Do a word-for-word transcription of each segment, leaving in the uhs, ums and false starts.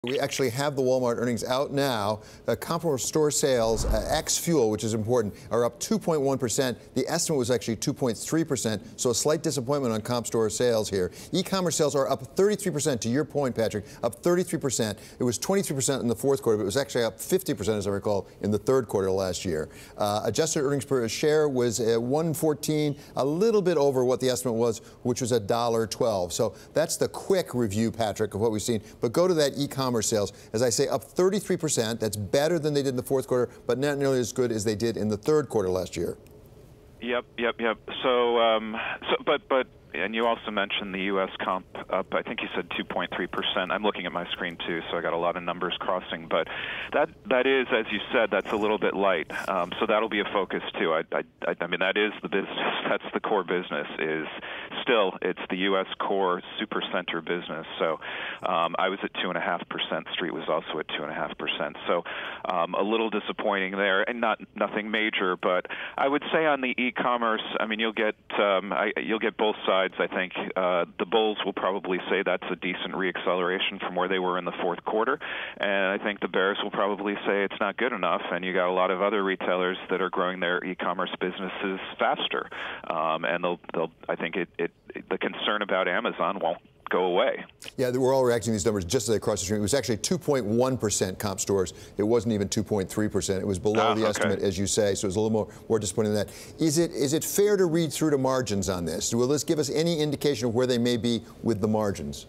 We actually have the Walmart earnings out now. Uh, comparable store sales, uh, ex-fuel, which is important, are up two point one percent. The estimate was actually two point three percent, so a slight disappointment on comp store sales here. E-commerce sales are up thirty-three percent, to your point, Patrick, up thirty-three percent. It was twenty-three percent in the fourth quarter, but it was actually up fifty percent, as I recall, in the third quarter last year. Uh, adjusted earnings per share was uh, one fourteen, a little bit over what the estimate was, which was one dollar twelve. So that's the quick review, Patrick, of what we've seen. But go to that e-commerce sales, as I say, up thirty-three percent. That's better than they did in the fourth quarter, but not nearly as good as they did in the third quarter last year. Yep, yep, yep. So, um, so, but, but, and you also mentioned the U S comp up. I think you said two point three percent. I'm looking at my screen too, so I got a lot of numbers crossing. But that, that is, as you said, that's a little bit light. Um, so that'll be a focus too. I, I, I mean, that is the business. That's the core business. Is still, it's the U S core supercenter business. So um, I was at two and a half percent. Street was also at two and a half percent. So um, a little disappointing there, and not nothing major. But I would say on the e-commerce, I mean, you'll get um, I, you'll get both sides. I think uh, the bulls will probably say that's a decent reacceleration from where they were in the fourth quarter, and I think the bears will probably say it's not good enough. And you got a lot of other retailers that are growing their e-commerce businesses faster, um, and they'll, they'll. I think it, it, it, the concern about Amazon won't go away. Yeah, we're all reacting to these numbers just as they cross the street. It was actually two point one percent comp stores. It wasn't even two point three percent. It was below ah, the okay. estimate, as you say, so it was a little more, more disappointing than that. Is it, is it fair to read through to margins on this? Will this give us any indication of where they may be with the margins?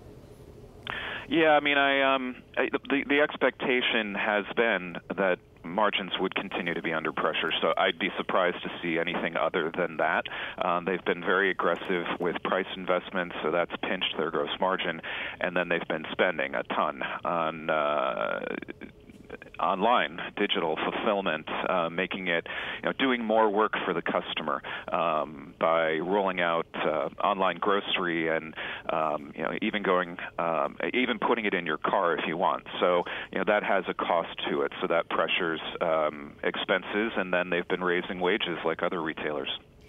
Yeah, I mean, I, um, I the, the expectation has been that margins would continue to be under pressure, so I'd be surprised to see anything other than that. Um, they've been very aggressive with price investments, so that's pinched their gross margin, and then they've been spending a ton on uh, online, digital fulfillment, uh, making it, you know, doing more work for the customer um, by rolling out uh, online grocery and, um, you know, even going, um, even putting it in your car if you want. So, you know, that has a cost to it. So that pressures um, expenses, and then they've been raising wages like other retailers.